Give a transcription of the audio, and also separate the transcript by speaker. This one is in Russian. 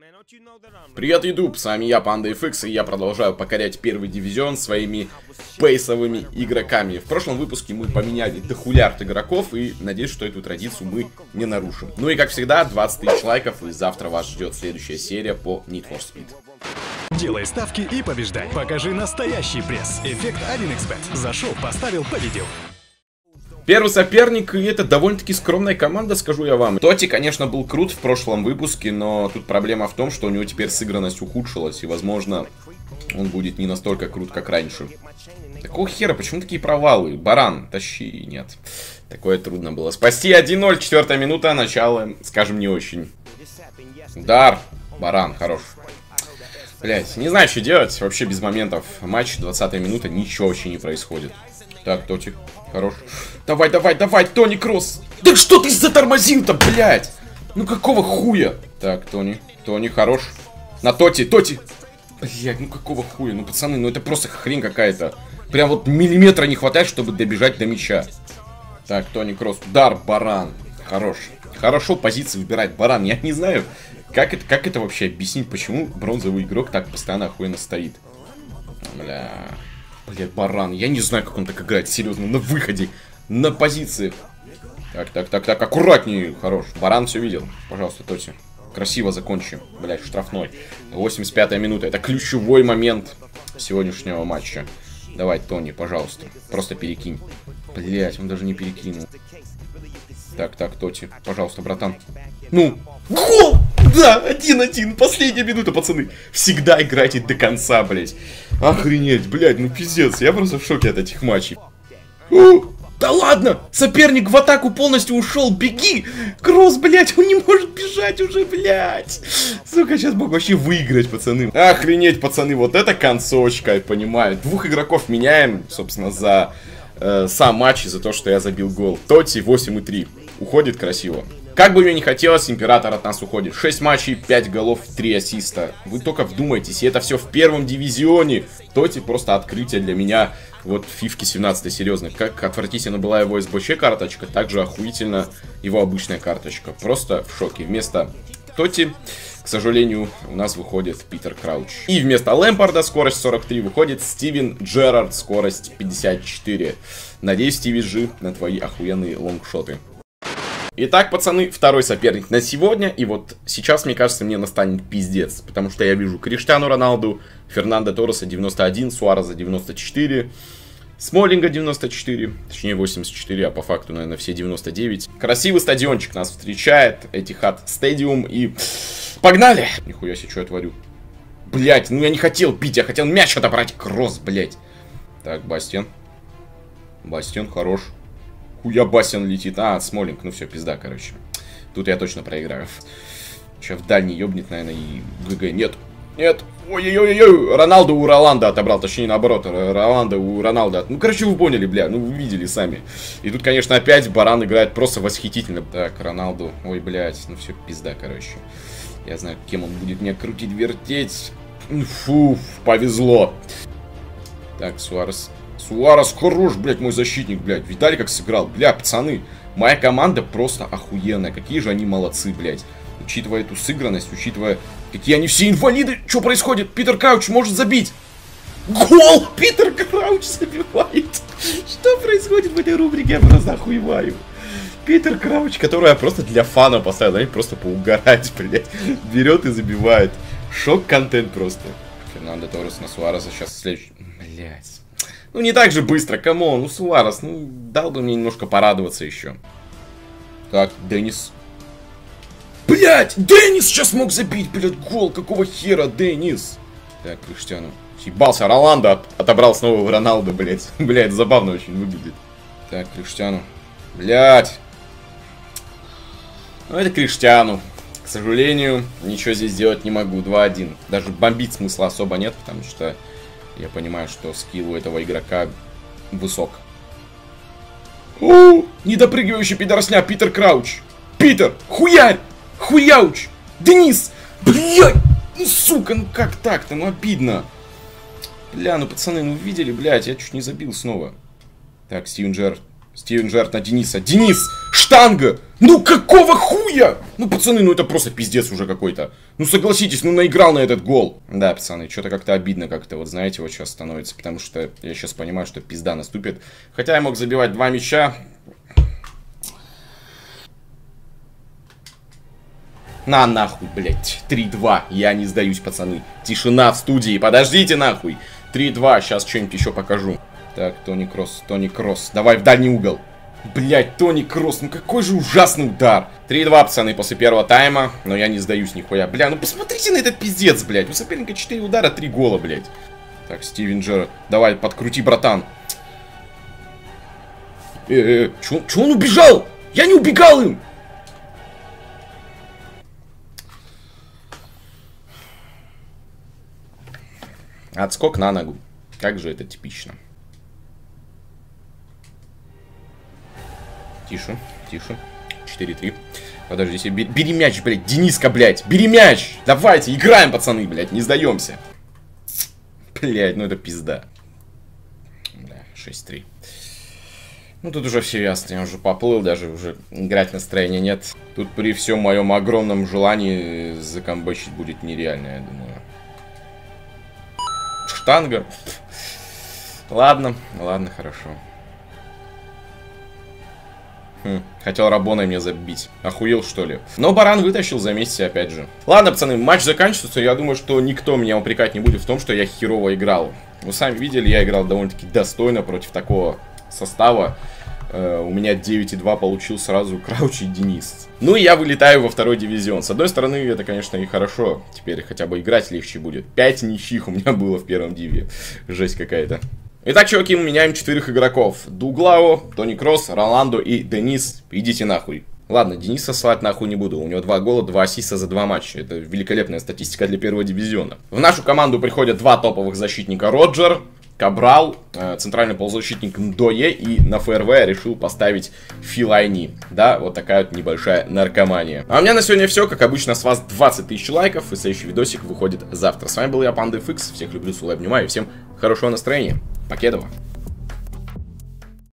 Speaker 1: Привет, YouTube, с вами я, PandaFX, и я продолжаю покорять первый дивизион своими пейсовыми игроками. В прошлом выпуске мы поменяли дохулярд игроков, и надеюсь, что эту традицию мы не нарушим. Ну и как всегда, 20 тысяч лайков, и завтра вас ждет следующая серия по Need for Speed.
Speaker 2: Делай ставки и побеждай. Покажи настоящий пресс. Эффект 1xBet. Зашел, поставил, победил.
Speaker 1: Первый соперник, и это довольно-таки скромная команда, скажу я вам. Тоти, конечно, был крут в прошлом выпуске, но тут проблема в том, что у него теперь сыгранность ухудшилась, и, возможно, он будет не настолько крут, как раньше. Какого хера, почему такие провалы? Баран, тащи, нет. Такое трудно было спасти. 1-0, 4-я минута, начало, скажем, не очень. Удар, баран, хорош. Блять, не знаю, что делать, вообще без моментов. Матч, 20-я минута, ничего вообще не происходит. Так, Тоти, хорош. Давай, давай, давай, Тони Кросс. Да что ты затормозил-то, блядь? Ну какого хуя? Так, Тони, хорош. На Тоти, Блядь, ну какого хуя? Ну, пацаны, ну это просто хрень какая-то. Прям вот миллиметра не хватает, чтобы добежать до мяча. Так, Тони Кросс, удар, баран. Хорош. Хорошо позиции выбирать, баран. Я не знаю, как это вообще объяснить, почему бронзовый игрок так постоянно охуенно стоит. Блядь, баран. Я не знаю, как он так играет, серьезно, на выходе, на позиции. Так, аккуратнее, хорош. Баран все видел. Пожалуйста, Тоти. Красиво закончим. Блядь, штрафной. 85-я минута. Это ключевой момент сегодняшнего матча. Давай, Тони, пожалуйста. Просто перекинь. Блядь, он даже не перекинул. Так, Тоти. Пожалуйста, братан. Ну, гол! Да, 1-1. Последняя минута, пацаны. Всегда играйте до конца, блядь. Охренеть, блядь, ну пиздец. Я просто в шоке от этих матчей. Да ладно! Соперник в атаку полностью ушел. Беги! Кросс, блядь, он не может бежать уже, блядь. Сука, сейчас мог вообще выиграть, пацаны. Охренеть, пацаны, вот это концовочка, я понимаю. Двух игроков меняем, собственно, за сам матч и за то, что я забил гол. Тоти 8-3. Уходит красиво. Как бы мне не хотелось, Император от нас уходит. 6 матчей, 5 голов, 3 ассиста. Вы только вдумайтесь, и это все в первом дивизионе. Тоти просто открытие для меня. Вот фифки 17, серьезно. Как отвратительно была его СБЧ карточка, так же охуительно его обычная карточка. Просто в шоке. Вместо Тоти, к сожалению, у нас выходит Питер Крауч. И вместо Лэмпарда скорость 43 выходит Стивен Джерард, скорость 54. Надеюсь, Стиви Джи, на твои охуенные лонгшоты. Итак, пацаны, второй соперник на сегодня. И вот сейчас, мне кажется, мне настанет пиздец. Потому что я вижу Криштиану Роналду, Фернандо Торреса 91, Суареза 94, Смолинга 94, точнее 84, а по факту, наверное, все 99. Красивый стадиончик нас встречает, Этихад Стадиум, и погнали! Нихуя себе, что я творю. Блять, ну я не хотел бить, я хотел мяч отобрать. Кросс, блять. Так, Бастиан. Бастиан, хорош. Хуя Бастиан летит. А, Смолинг, ну все, пизда, короче. Тут я точно проиграю. Сейчас в дальний ёбнет, наверное, и ГГ. Нет, нет. Ой-ой-ой-ой. Роналду у Роланда отобрал, точнее наоборот. Роланда у Роналда. Ну, короче, вы поняли, бля, ну вы видели сами. И тут, конечно, опять баран играет просто восхитительно. Так, Роналду. Ой, блядь, ну все, пизда, короче. Я знаю, кем он будет меня крутить, вертеть. Фу, повезло. Так, Суарес. Суарес хорош, блядь, мой защитник, блядь. Видали, как сыграл? Бля, пацаны, моя команда просто охуенная. Какие же они молодцы, блядь. Учитывая эту сыгранность, учитывая, какие они все инвалиды. Что происходит? Питер Крауч может забить. Гол! Питер Крауч забивает. Что происходит в этой рубрике? Я просто охуеваю. Питер Крауч, которую я просто для фана поставил, да, просто поугарать, блядь. Берет и забивает. Шок-контент просто. Фернандо Торрес на Суареса сейчас следующий. Блядь. Ну не так же быстро, камон, ну Суарес, ну дал бы мне немножко порадоваться еще. Так, Деннис. Блять, Деннис сейчас мог забить, блядь, гол, какого хера, Деннис. Так, Криштиану. Съебался, Роландо отобрал снова в Роналду, блядь. Блядь, забавно очень выглядит. Так, Криштиану. Блядь. Ну это Криштиану. К сожалению, ничего здесь сделать не могу, 2-1. Даже бомбить смысла особо нет, потому что... Я понимаю, что скилл у этого игрока высок. О, недопрыгивающий пидоросня, Питер Крауч. Питер, хуярь, хуяуч, Денис, блядь, ну сука, ну как так-то, ну обидно. Бля, ну пацаны, ну видели, блядь, я чуть не забил снова. Так, Стивен Джерард. Стивен Джерард на Дениса. Денис! Штанга! Ну какого хуя? Ну, пацаны, ну это просто пиздец уже какой-то. Ну согласитесь, ну наиграл на этот гол. Да, пацаны, что-то как-то обидно как-то, вот знаете, вот сейчас становится. Потому что я сейчас понимаю, что пизда наступит. Хотя я мог забивать 2 мяча. На нахуй, блядь. 3-2. Я не сдаюсь, пацаны. Тишина в студии. Подождите нахуй. 3-2. Сейчас что-нибудь еще покажу. Так, Тони Кросс, Тони Кросс. Давай в дальний угол. Блядь, Тони Кросс, ну какой же ужасный удар. 3-2, пацаны, после первого тайма. Но я не сдаюсь нихуя. Бля, ну посмотрите на этот пиздец, блядь. У соперника 4 удара, 3 гола, блядь. Так, Джерард. Давай, подкрути, братан. Чё он убежал? Я не убегал им. Отскок на ногу. Как же это типично. Тише, тише. 4-3. Подождите, бери мяч, блядь. Дениска, блядь. Бери мяч. Давайте, играем, пацаны, блядь. Не сдаемся. Блядь, ну это пизда. Да, 6-3. Ну тут уже все ясно. Я уже поплыл, даже уже играть настроения нет. Тут при всем моем огромном желании закомбэчить будет нереально, я думаю. Штанга. Ладно, ладно, хорошо. Хотел Рабоной мне забить. Охуел, что ли? Но баран вытащил за месяц, опять же. Ладно, пацаны, матч заканчивается. Я думаю, что никто меня упрекать не будет в том, что я херово играл. Вы сами видели, я играл довольно-таки достойно против такого состава. У меня 9,2 получил сразу Крауч и Денис. Ну и я вылетаю во второй дивизион. С одной стороны, это, конечно, и хорошо. Теперь хотя бы играть легче будет. 5 ничьих у меня было в первом диве. Жесть какая-то. Итак, чуваки, мы меняем 4 игроков. Дуглао, Тони Кросс, Роландо и Денис. Идите нахуй. Ладно, Дениса слать нахуй не буду. У него 2 гола, 2 ассиста за 2 матча. Это великолепная статистика для первого дивизиона. В нашу команду приходят 2 топовых защитника. Роджер, Кабрал, центральный полузащитник Ндое, и на ФРВ я решил поставить Филайни. Да, вот такая вот небольшая наркомания. А у меня на сегодня все. Как обычно, с вас 20 тысяч лайков, и следующий видосик выходит завтра. С вами был я, Панда FX. Всех люблю, целую, обнимаю, и всем хорошего настроения. Покедова.